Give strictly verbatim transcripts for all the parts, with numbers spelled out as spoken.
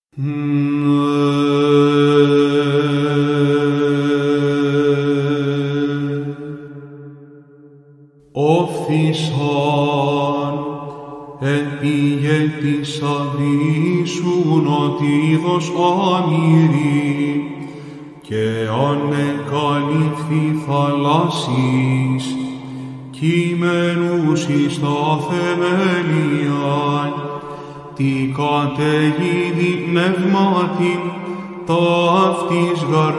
Όφθησαν επήγε της αβύσσου νοτίδος αμυρή και ανεκαλύφθη θαλάσσης κείμενους εις τα θεμέλια τι καταιγίδη πνεύματι ταύτης γαρ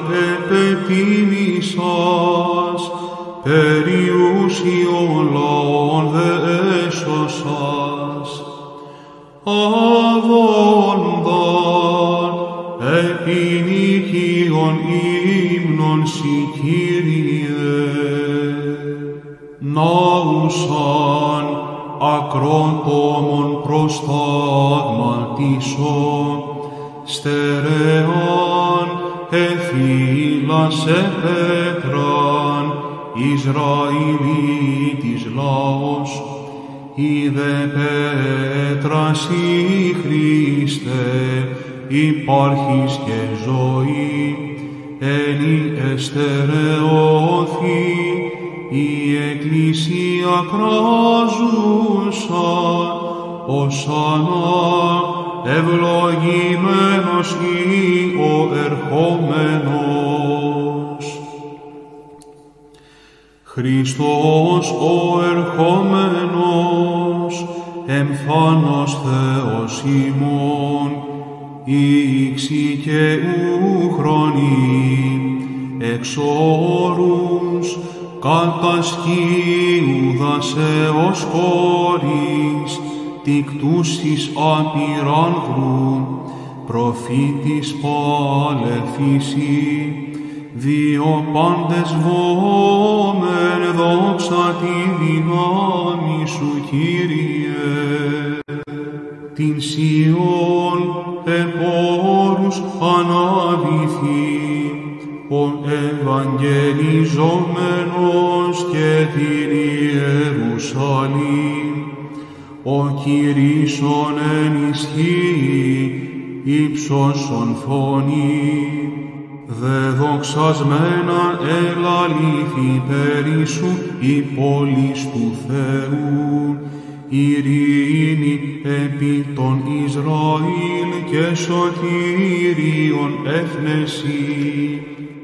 επετίμησας περιούσιον λαόν δε έσωσας. Αβόνταν επινίκιον ύμνον σοι Κύριε, ναούσαν ακρότομον προσταγματισον, στερεάν εφύλασε πέτραν, Ισραηλίτης λαός, είδε πέτρας η Χριστέ, υπάρχεις και ζωή, ένι εστερεώθη, η Εκκλησία κράζουσα, οσανά ευλογημένος ή ο ερχόμενος. Χριστός ο ερχόμενος, εμφάνος Θεός ημών, ήξη και ου χρονή, εξ όρους, κατασκίου δασέως χωρίς, τικτούσις απειράνδρου, προφήτης παλεφήσει, δύο πάντες βόμεν δόξα τη δυνάμει σου, Κύριε. Την Σιών επόρους αναβηθή, ο Ευαγγελιζόμενος και την Ιερουσαλήμ, ο Κυρίσον ενισχύει, ύψωσον φωνή, δε δοξασμένα ελαλήθη περί σου η πόλης του Θεού, ειρήνη επί των Ισραήλ και σωτήριον έφνεση.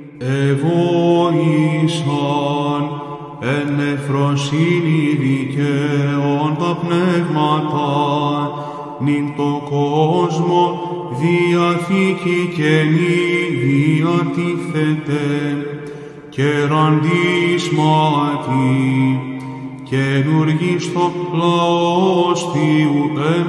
Εβοήσαν εν νεφροσύνη δικαίων τα πνεύματα, νυν το κόσμο διαθήκη καινή διατίθεται, κεραντίσματι, καινούργιστο λαός Θείου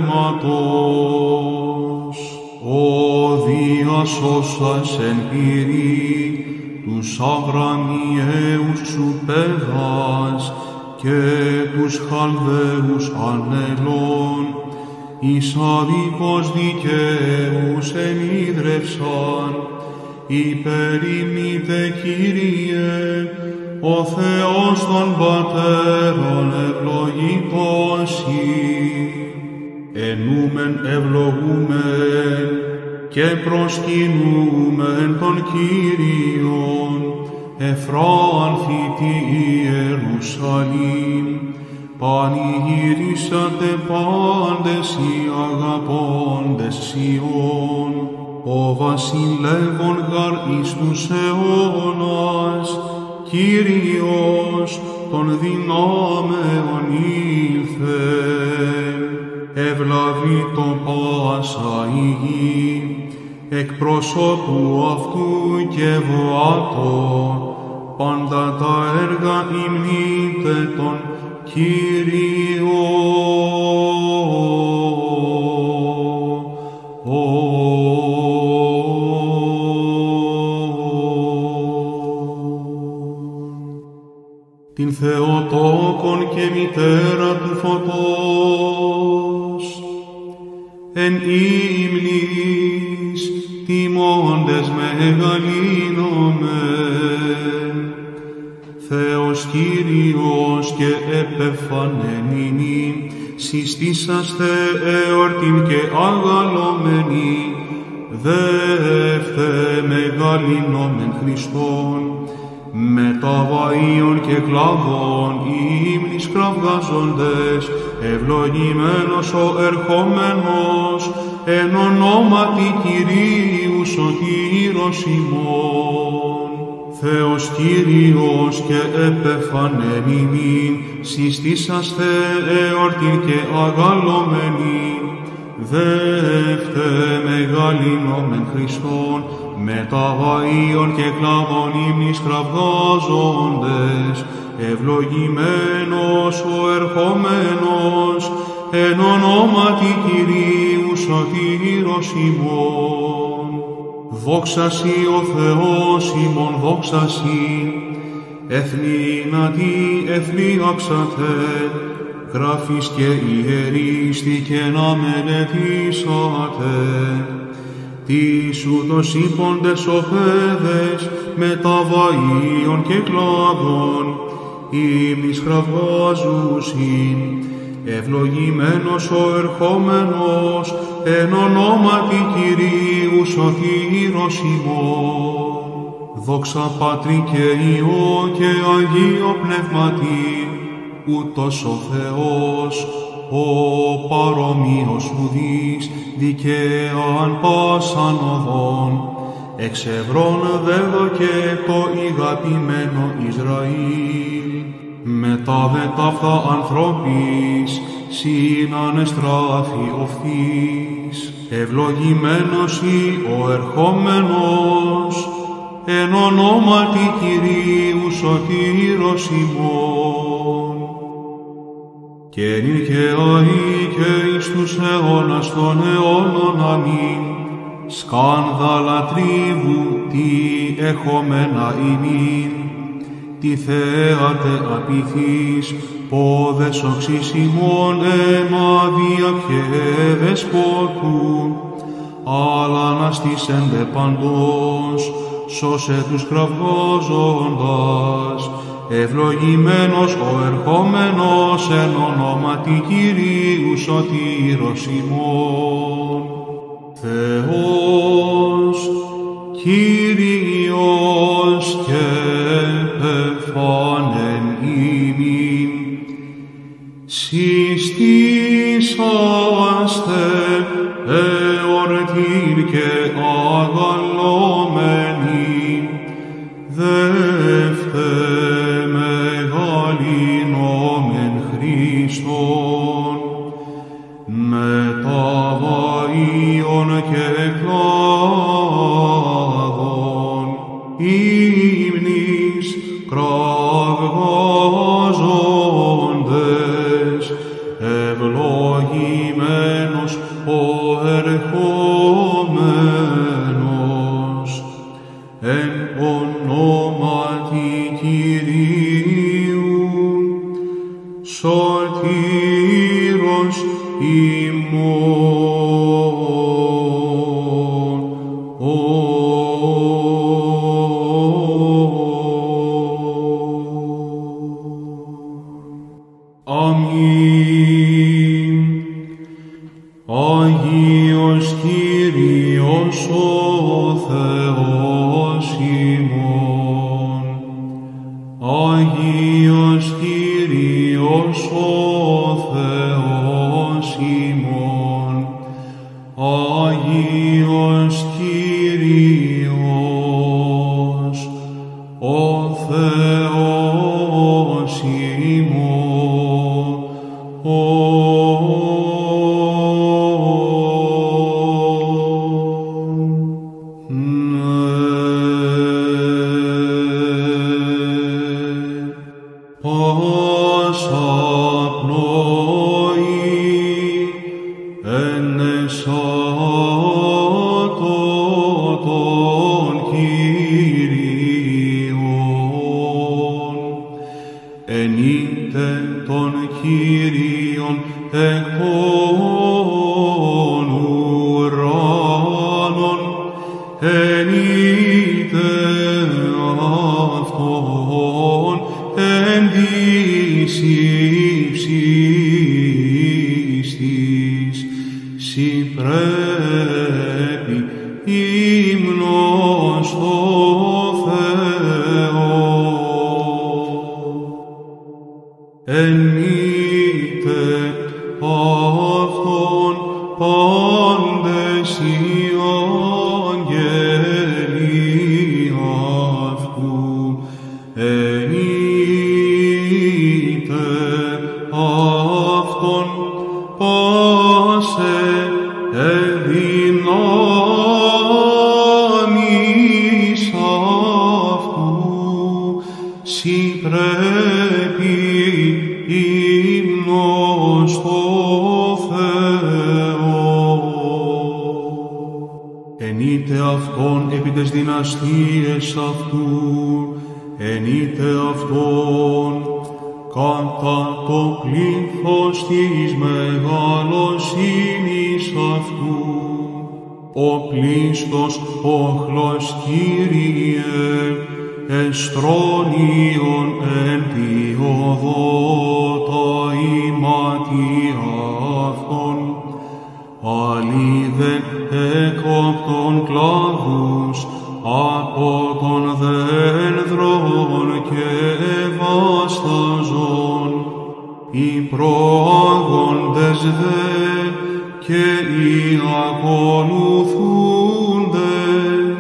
αίματος. Ο διασώσας εν πυρή τους Αβραμιαίους σου παιδάς και τους Χαλδαίους ανελών, εις αδίκως δικαίους ενίδρευσαν, υπερημείτε Κύριε, ο Θεός των πατέρων ευλογητός Υ. Ενούμεν ευλογούμεν και προσκυνούμεν τον Κύριον, εφράνθητη Ιερουσαλήμ, πανηγυρίσατε πάντες οι αγαπώντες Σιών, ο βασιλεύων γαρ εις τους αιώνας, Κύριος των δυνάμεων ήλθε, ευλαβεί το πάσα η γη, εκ προσώπου αυτού και βοάτω, πάντα τα έργα υμνείτε τον Κύριο. Την Θεοτόκον και μητέρα του φωτός, εν ύμνης τιμώντες μεγαλύνομεν, Θεός Κύριος και επεφανενήνη, συστήσαστε εορτήν και αγαλωμένη, δεύτε μεγαλυνόμεν Χριστόν, με τα βαΐων και κλάδων ύμνης κραυγάζοντες, ευλογημένος ο ερχόμενος, εν ονόματι Κυρίου σωτήρος ημών. Θεός Κύριος και επεφανέν ημίν, συστήσαστε εορτήν και αγαλωμένοι, δεύτε μεγαλυνόμεν Χριστόν, με τα βαΐων και κλάδων ύμνης κραυγάζοντες, ευλογημένος ο ερχόμενος, εν ονόματι Κυρίου σωτήρος ημών. Δόξα σοι ο Θεός ημών, δόξα σοι, εθνήνατη εθλίαξατε, γράφεις και ιερίστηκε να μελετήσατε. Τις ούτως είποντες ο παιδες, με τα βαΐων και κλάδων, ύμνης κραυγάζουσιν, ευλογημένος ο ερχόμενος, εν ονόματι Κυρίου σωτήρος ημών. Δόξα Πατρί και Υιό και Αγίο Πνεύματι, ούτως ο Θεός, ο παρομοίος ουδής, δικαίαν πάσαν οδόν, εξευρών δέδοκε το ηγαπημένο Ισραήλ. Μετά δε ταύτα ανθρώπης, συνανεστράφη οφθής, ευλογημένος ή ο ερχόμενος, εν ονόματι Κυρίου σωτήρος ημών. Και νυν και αεί και εις τους αιώνας των αιώνων αμήν, σκάνδαλα τρίβου τι εχομένα ημίν, τι θέατε απειθείς, πόδες οξύς ημών αίμα διακαί δεσπότου, αλλά αναστήσεντε παντός, σώσε τους κραυγάζοντας, ευλογημένος ο ερχόμενος, εν ονόματι Κυρίου σωτήρος ημών. Θεός, Κύριος και επεφάνεν ημίν, συστήσαστε εορτήν και αγαλωμένοι, δεύτε μεγαλυνόμεν Χριστόν, με τα βαΐων και κλάδων ύμνης κραυγάζοντες, ευλογημένος ο ερχόμενος, εν ονόματι Κυρίου σωτήρος ημών. Αμήν. Αγίος Κύριος ο Θεός ημών, Αγίος Κύριος ο Θεός ημών, Αγίος Κύριος ο Θεός ημών, πάσα πνοή εν εσάτω των Κύριων, ενείτε των Κύριων εκ των ουράνων, ενείτε αυτόν εν της ύψης της, συ πρέπει δυνάμεις αυτού σοι πρέπει ύμνος στο Θεό. Ενείτε αυτόν επί τες δυναστείες αυτού, ενείτε αυτόν κατά το πλήθος της μεγαλοσύνης αυτού. Ο πλήστος όχλος Κύριε, εστρώνιον εν τη οδό τα ηματία αυτών, αλίδεν εκόπτων κλάδους από των δένδρων και ευάσταζον, οι προάγοντες δε και οι ακολουθούντες,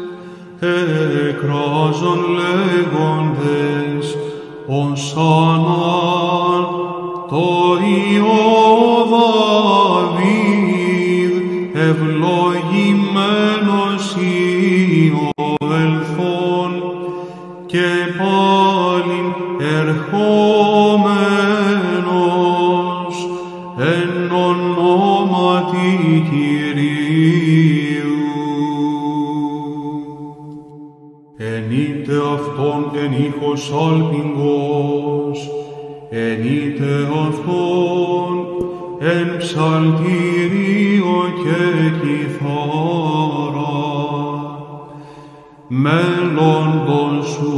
εκράζον λέγοντες, οσανάν το Υιό Δαβίδ, ευλογημένος ο ελθόν, και πάλιν ερχόμενος εν ονόματι Κυρίου. Ενείτε αυτόν εν ήχος άλπιγγος, ενείτε αυτόν εν ψαλτήριο και κιθάρα, μέλλοντος σου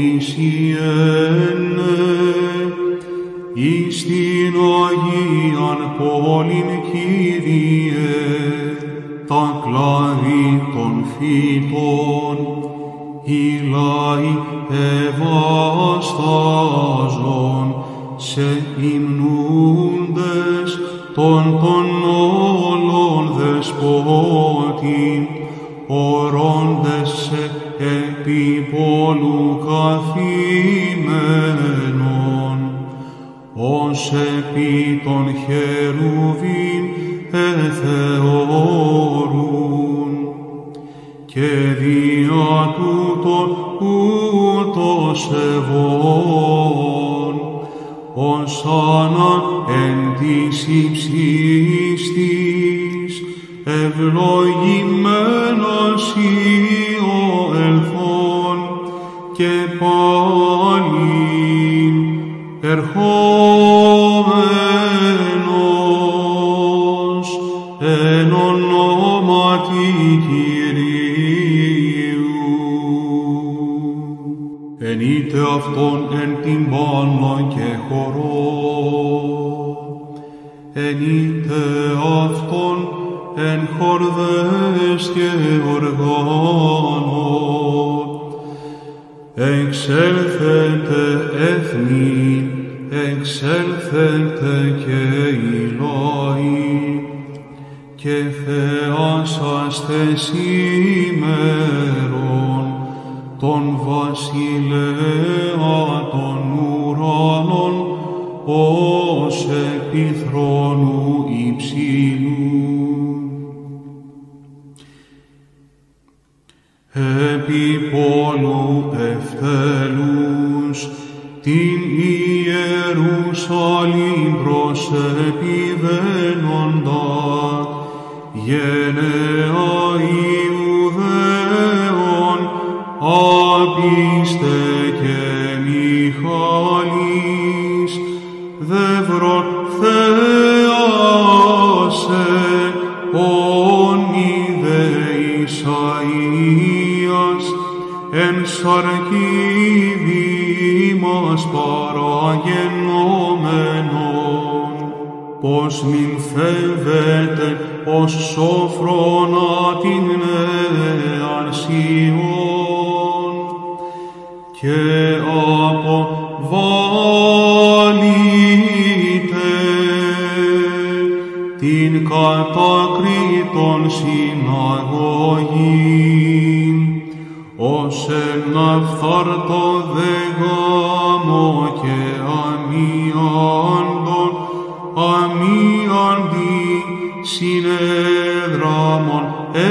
εισιένε εις την Αγίαν πόλην Κύριε, τα κλάδι των φυτών, οι λαοί ευαστάζον, σε υμνούντες των των όλων δεσπότη, ορώντες σε επί πολλού καθημένων, ως επί των χερουβίν εθεώρουν, και δια τούτον ούτως ευών, οσάνα εν της υψής της, ευλογημένος ο ελθόν, και πάλιν ερχόμενος εν ονόματι Κυρίου. Ενείτε αυτόν εν τυμπάνα και χορό, ενείτε αυτόν εν χορδές και οργάνων, εξέλθετε έθνη, εξέλθετε και οι λαοί, και θεάσαστε σήμερον τον βασιλέα των ουρανών, ως επί θρόνου υψηλού. Επί πόλου ευτέλους την Ιερουσαλήμ προσεπηβαίνοντα, γενεά Ιουδαίων, άπιστε και Μιχάλης, δεύρον θέασε, ον είδε Ισαΐας, εν σαρκίδι μας παραγενόμενον, πως μην φεύγετε ως σοφρόνα την νέαν Σιών, και αποβάλλετε την κατακρίτων συναγωγήν, ως εν αυθάρτο δε γάμο και αμίαντον, αμίαντι συνέδρα γάμων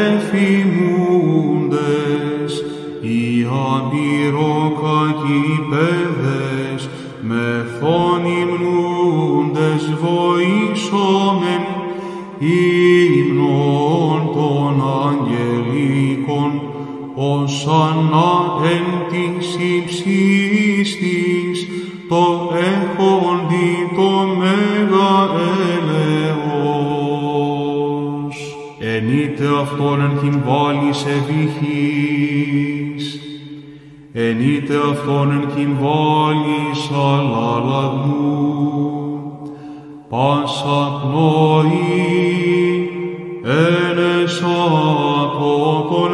εφημούντες, οι απειροκακυπέδες μεθόν υμνούντες βοήσομεν, ύμνον των αγγελίκων, ωσαννά εν της υψίστης, το έχοντι το μέγα έλεος. Ενείτε αυτόν εν κυμβάλης εβύχης, ενείτε αυτόν εν κυμβάλης αλαλαγμού, πάσα πνοή ένεσα από τον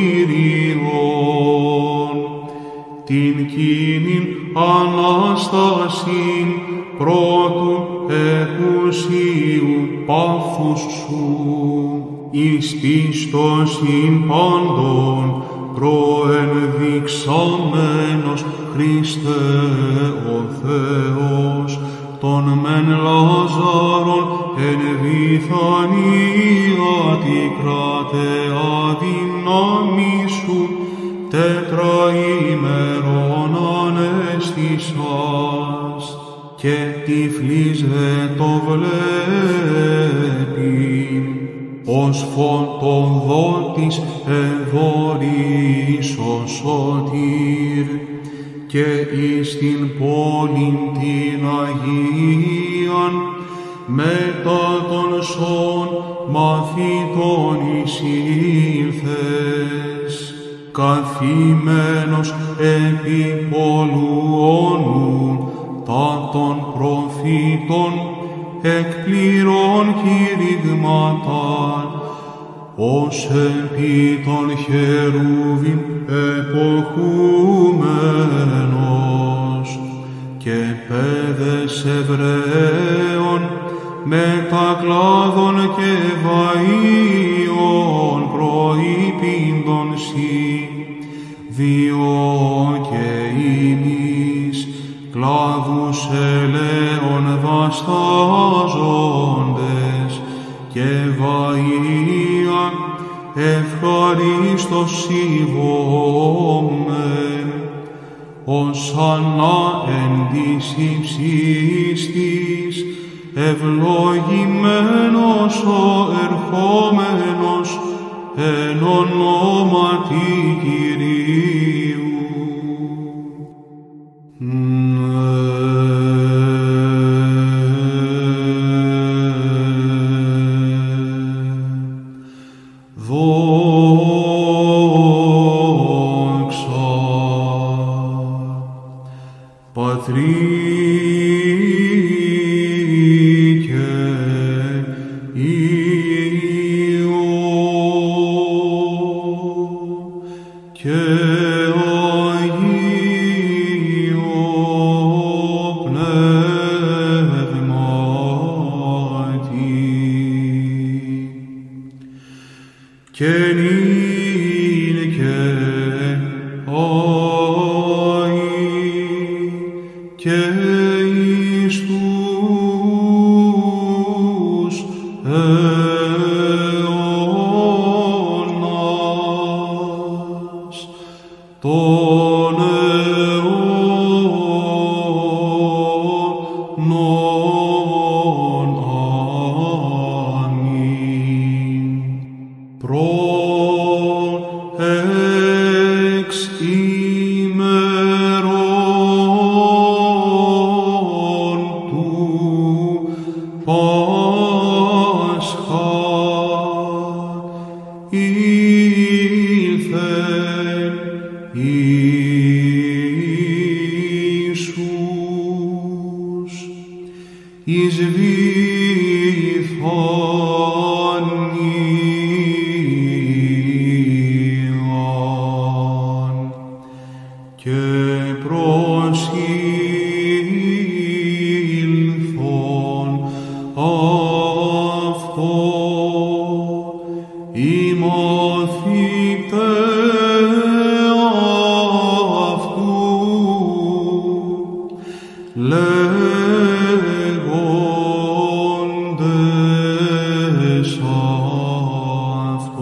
Κύριον, την κείνην Ανάστασιν πρώτου εκουσίου πάθους σου, εις πίστοσιν πάντων προενδειξαμένος Χριστέ ο Θεός, τον μεν Λάζαρον εν Βιθανία τη κρατεά δύναμη σου, τετραήμερον ανέστησας, και τυφλίζε το βλέπει, ως φωτοδότης εδωρής ο σωτήρ, και εις την πόλην την Αγίαν, μετά των σών μαθητών εισήλθες, καθημένος επί πολλού όνου τα των προφήτων εκπληρών κηρυγματάν, ως επί των χερούβιν εποχούμενος, και πέδες Εβραίων μετά κλάδων και βαΐων προϋπήντων σοι, διό και ημείς κλάδους ελαίων βαστάζοντες, και βαΐα ευχαρίστως σιβόμεν, ωσαννά εν της υψίστης, ευλογημένος ο ερχόμενος εν ονόματι Κυρίου. Δόξα Πατρί και Υιό και Αγίο Πνεύματι, και νυν και αεί και εις τους αιώνας των αιώνων. Αμήν. Προν εξ ημερών του Πάσχα ήλθεν Ιησούς εις Βιθανίαν, και προσήλθον αυτό οι μαθηταί αυτού, λέγοντες αυτό.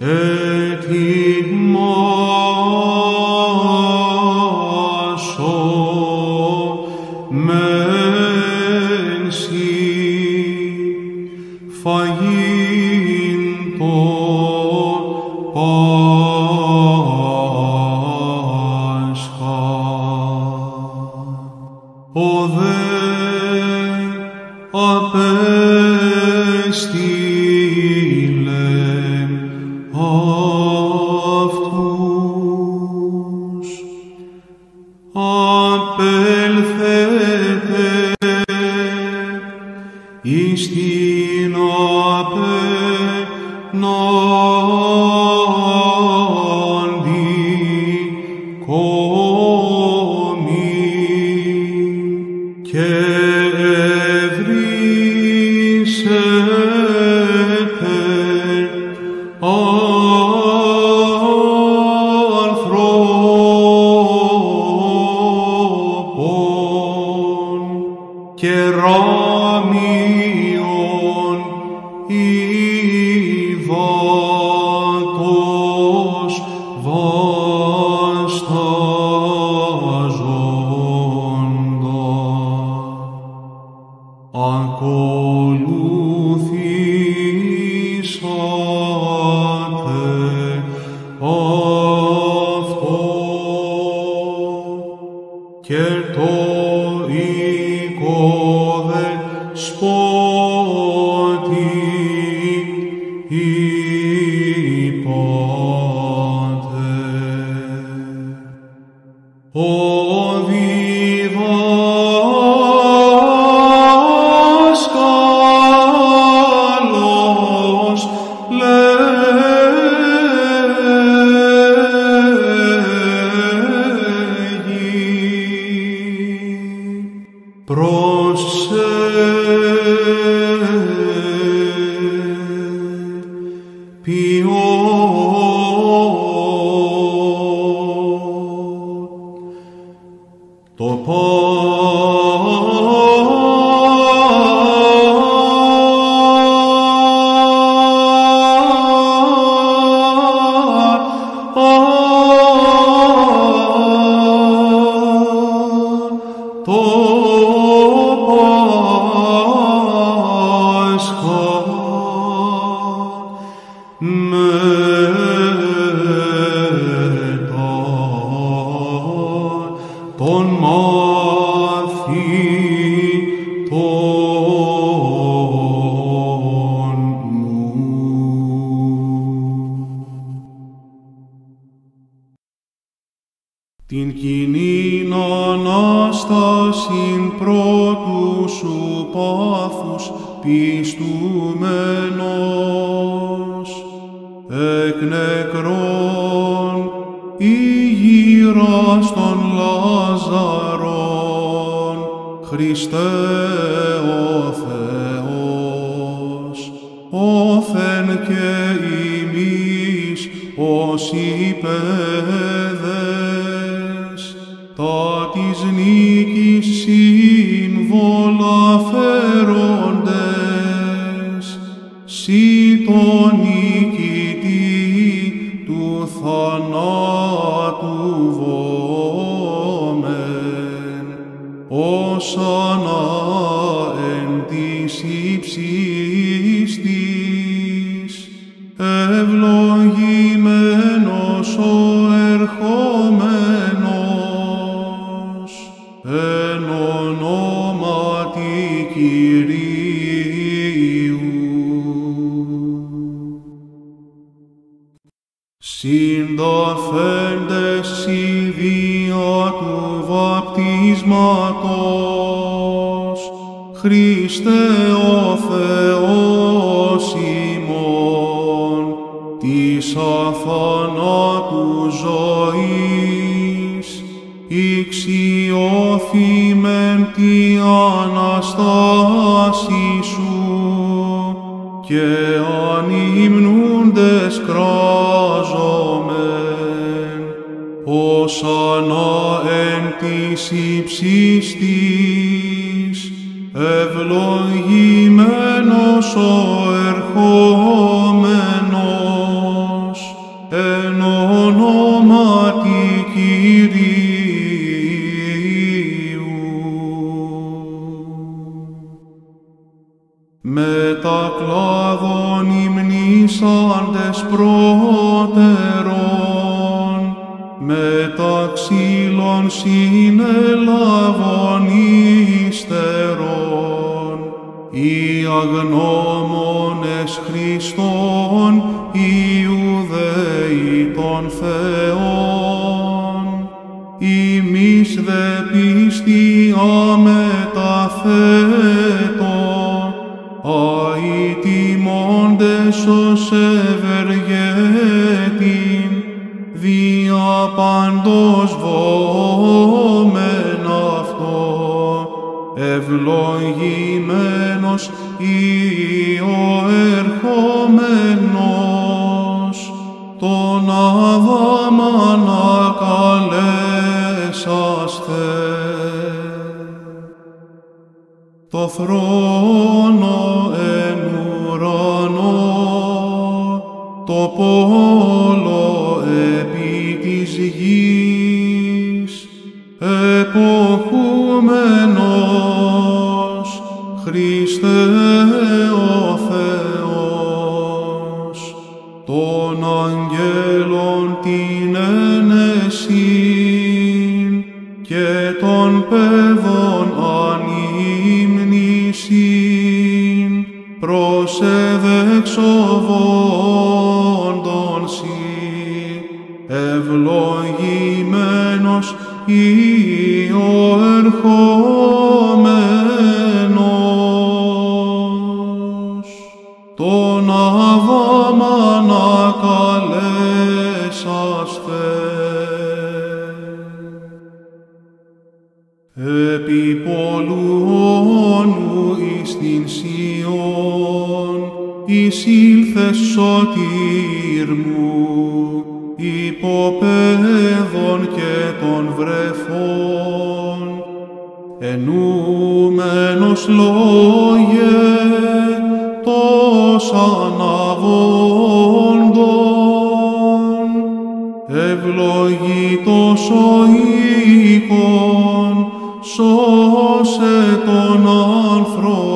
Την κοινήν Ανάστασιν πρώτου σου πάθους πιστούμενος, εκ νεκρών ηγείρας των Λάζαρων, Χριστέ ο Θεός, όθεν και ημείς ως υπέδες, τα της νίκης σύμβολα φέροντες, σοι το νικητή του θανάτου βόμεν, ως ανά εν της ύψης της, ευλογημένος ο ερχόμενος, εν ονόματι Κυρίου. Συνταφέντες η δια του βαπτίσματος, Χριστέ ο Θεός ημών, της αθανάτου ζωής, ηξιώθημεν τη Αναστάση σου, και ανυμνούντες κράζομεν, ως ανά εν της ύψης της, ευλογημένος ο ερχόμενος, μετα ξύλων συνελάβων ύστερον, οι αγνώμονες Χριστόν, οι Ιουδαίοι των Θεών, ημείς δε πίστη αμεταθέτω, αοι τιμώντες ως ευεργέτην, δια παντός βόμεν αυτό, ευλογημένος ή ο ερχόμενος, τον Αδάμ ανακαλέσαστε. Το θρόνο εν ουρανό, το πόλο επί της γης, εποχούμενος Χριστέ ο Θεός, των αγγέλων την ένεσιν και των παιδών ανήμνησιν, προσεδεξοβόντων σοι, ευλογημένος ή ο ερχόμενος, τον Αδάμ ανακαλέσαστε. Επί πολλού όνου εις την Σιών, εισήλθες σωτήρ μου, υποπέδων και των βρεφών, ενούμενος λόγε τος αναβόντων, ευλογήτως ο οίκον, σώσε τον άνθρωπο.